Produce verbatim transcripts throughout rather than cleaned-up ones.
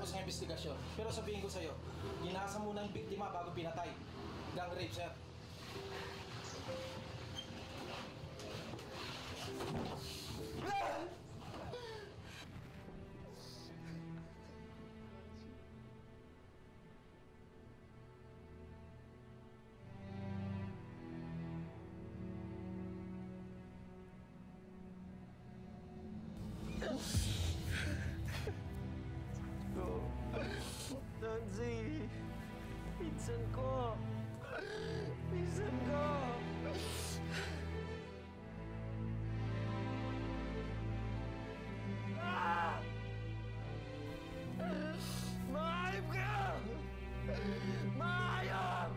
tapos ng investigasyon. Pero sabihin ko sa'yo, ginasa muna yung biktima bago pinatay. Gang rape, sir. Nancy! Pinsan ko! Pinsan ko! Ah! Mahayop ka! Mahayop!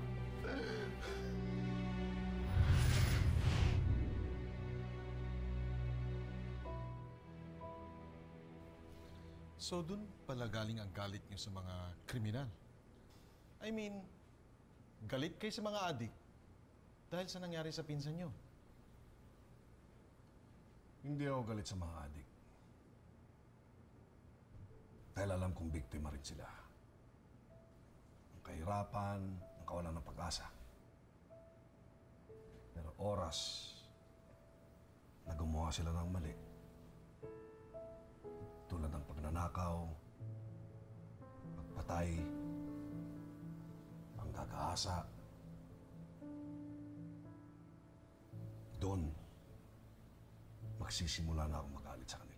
So, dun pala galing ang galit niyo sa mga kriminal. I mean, galit kayo sa mga adik dahil sa nangyari sa pinsan niyo. Hindi ako galit sa mga adik. Dahil alam kong biktima rin sila. Ang kahirapan, ang kawalan ng pag-asa. Pero oras na gumawa sila ng mali, tulad ng pagnanakaw, pagpatay, ang gagaasa. Doon, magsisimula na akong magalit sa kanila.